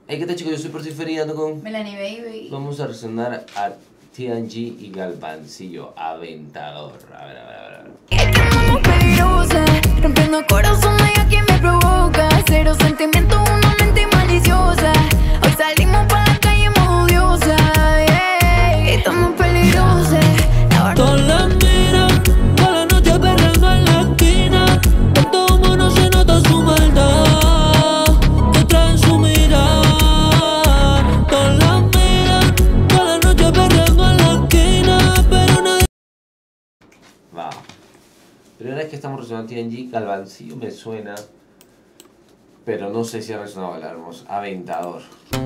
Hey, ¿qué tal, chicos? Yo soy Porciferia, ando con... Melanie Baby. Vamos a reaccionar a TNG y Galvancillo, Aventador. A ver. Estamos peligrosas, rompiendo corazones y a quien me provoca. Cero sentimiento, una mente maliciosa. Hoy salimos para la calle más odiosa, yeah. Estamos peligrosas. Todas las miran, toda la noche perreando en la esquina. En todo mono se nota su maldad, que traen su mirada. Todas las miran, toda la noche perreando en la esquina, pero nadie... Va. Primera vez que estamos reaccionando a TNG, Galvancillo me suena, pero no sé si ha resonado el hermoso Aventador.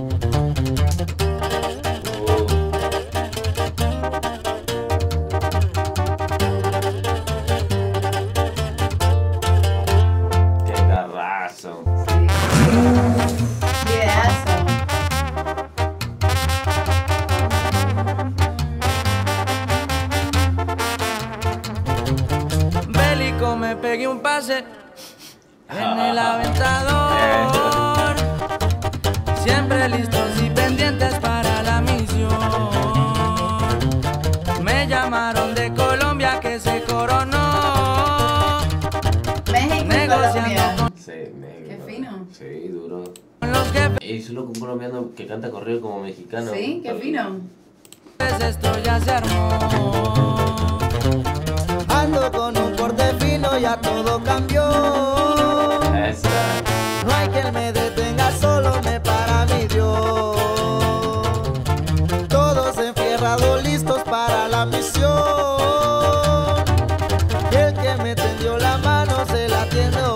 ¡Qué garrazo! Videazo. Bélico, me pegué un pase en el Aventador. Siempre listos y pendientes para la misión. Me llamaron de Colombia que se coronó. México y Colombia. Sí, negro. Qué fino. Sí, duro. Con los jefes Y solo un colombiano que canta corrido como mexicano. Sí, qué fino. esto ya se armó. Ando con un porte fino, ya todo cambió. Esa. No hay quien me detenga, solo me para mi Dios. Todos enfierrados, listos para la misión. Y el que me tendió la mano se la tiendo.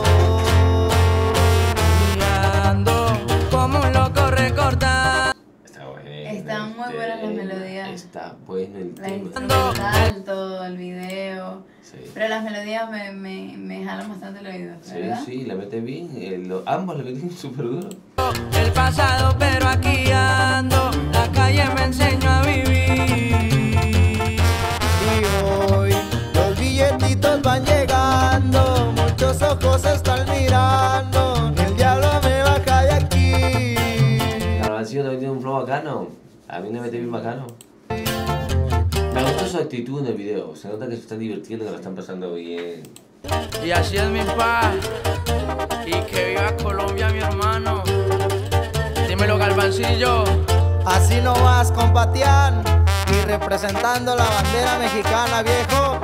Y ando como un loco recordando. Está bueno. Están muy buenas las melodías. Está bueno el La tema. instrumental, todo el video. Sí. Pero las melodías me jalan bastante el oído, ¿verdad? Sí, le mete bien. Ambos le meten súper duro. El pasado, pero aquí ando. La calle me enseñó a vivir. Y hoy los billetitos van llegando, muchos ojos están mirando. El diablo me baja de aquí. Galvancillo también tiene un flow bacano. A mí me mete bien bacano. Me gusta su actitud en el video. Se nota que se están divirtiendo, que lo están pasando bien. Y así es mi paz. Y que viva Colombia, mi hermano. Dímelo, Galvancillo. Así no vas, compatián. Y representando la bandera mexicana, viejo.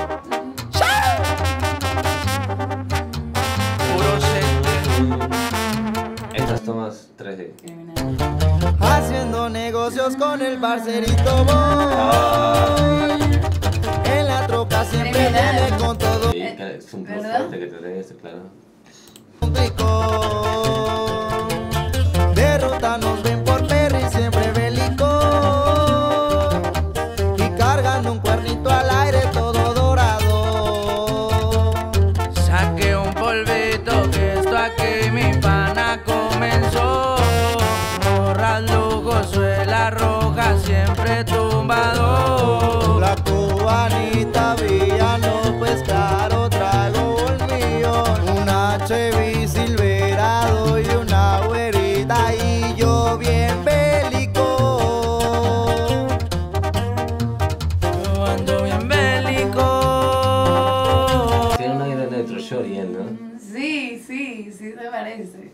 Puro sete. Estas tomas 3D. Criminal. Haciendo negocios con el parcerito voy. En la troca siempre Criminal. viene con todo Sí, que es un plus ¿Verdad? fuerte que te den este, claro. un tricón. De ruta nos ven por Perry, siempre bélico. Y cargando un cuernito al aire todo dorado. Saqué un polvito que esto aquí mi pana comenzó. Morras lujosuela roja, siempre tumbado. La cubanita villano, pues claro, trago un millón. Un HB Silverado y una güerita y yo bien bélico. Yo ando bien bélico. Tiene una gran electroshort y él, ¿no? Sí, se parece.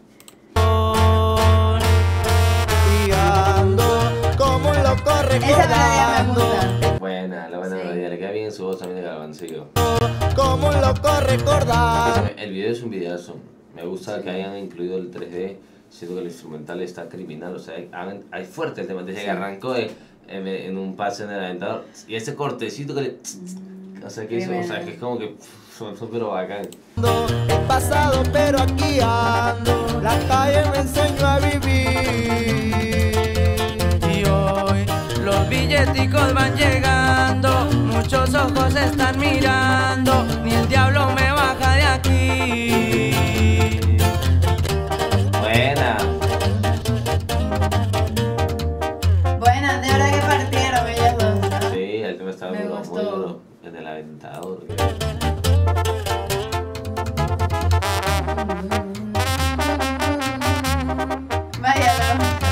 Y ando como un loco Esa melodía me recordando. gusta. Buena, la buena Sí. melodía. Le queda bien su voz también de Galvancillo. Como un loco recordando. El video es un videazo. Me gusta que hayan incluido el 3D. Siento que el instrumental está criminal. O sea, hay fuerte el tema. Desde que arrancó en un pase en el Aventador. Y ese cortecito que le... O sea, que hizo, o sea, que es como que son súper bacán. He pasado pero aquí ando. La calle me enseñó a vivir. Y hoy los billeticos van llegando, muchos ojos están mirando, ni el diablo me baja de aquí. Buena. Buenas, de verdad que partieron ellas dos, ¿no? Sí, el tema está Me muy gustó. duro. En el Aventador. Váyalo.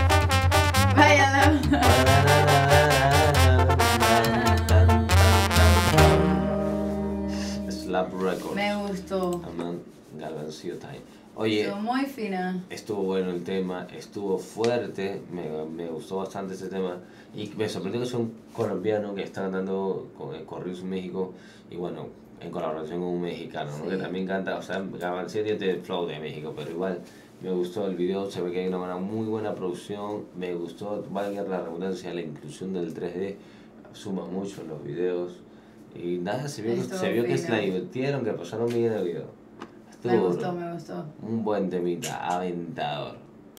Records. Me gustó. Amand Galvancillo Time. Oye, Estuvo muy fina. estuvo bueno el tema, estuvo fuerte, me gustó bastante ese tema y me sorprendió que sea un colombiano que está cantando con corridos en México y bueno, en colaboración con un mexicano, ¿no? Sí. Que también canta, o sea, Galvancillo tiene el flow de México, pero igual me gustó el video, se ve que hay una muy buena producción, me gustó, valga la redundancia, la inclusión del 3D, suma mucho en los videos y nada, se vio que se la divirtieron, que pasaron bien el video. Me Estuvo gustó, me gustó. un buen temita, aventador.